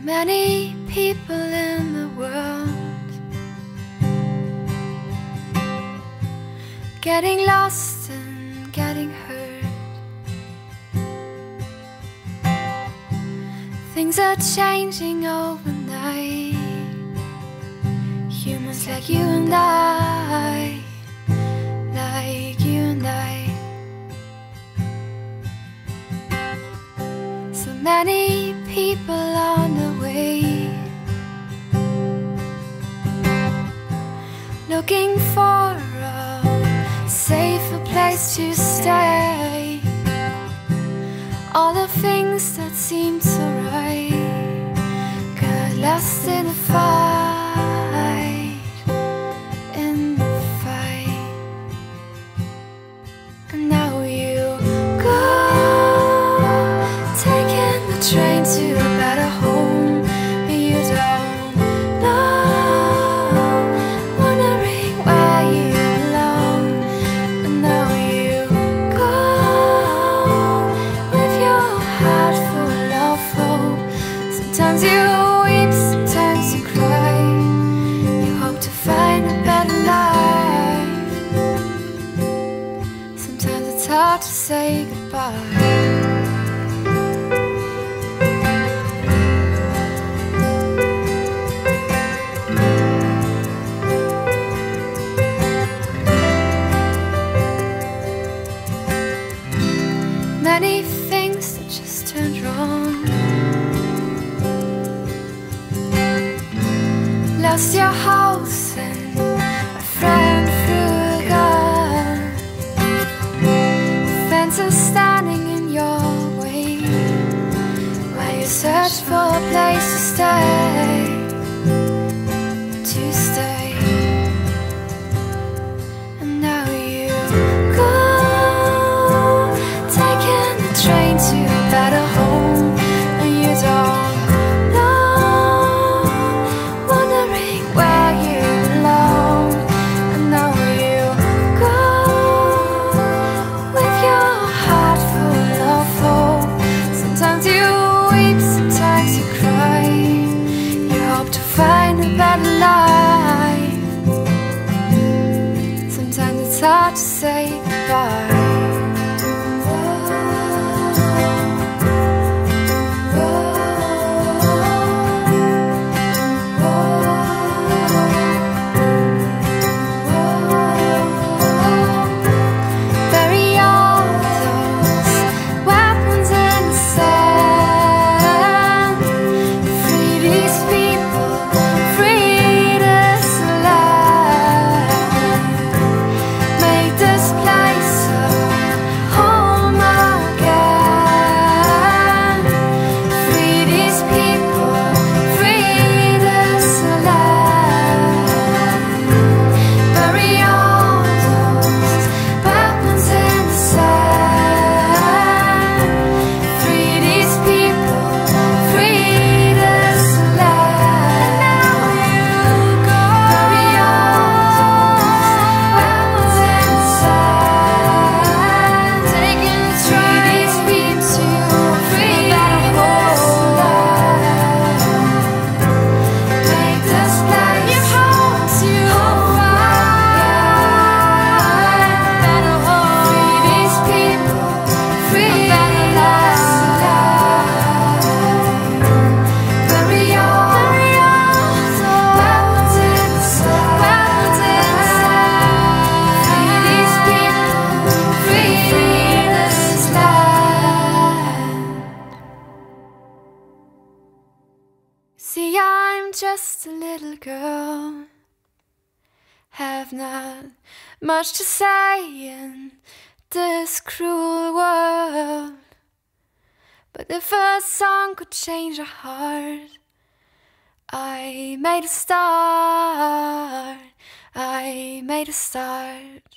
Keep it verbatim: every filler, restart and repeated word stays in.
many people in the world, getting lost and getting hurt. Things are changing overnight. Humans like you and I, like you and I. So many people on the way, looking for a safer place to stay. All the things that seemed so right got lost in a fight, in the fight. And now you go, taking the train to a better home, and you don't know, wondering where you belong. And now you go with your heart full of hope. Sometimes you weep, sometimes you cry. You hope to find a better life. Sometimes it's hard to say goodbye. Many things that just turned wrong. Lost your house and a friend threw a gun. Fences standing in your way while you search for a place to stay, to stay. And now you go, taking the train to a better home, and you don't know, wondering where you belong. And now you go with your heart full of hope. Sometimes you weep, sometimes you cry. You hope to find a better life. Sometimes it's hard to say goodbye. See, I'm just a little girl, have not much to say in this cruel world. But if a song could change a heart, I made a start, I made a start.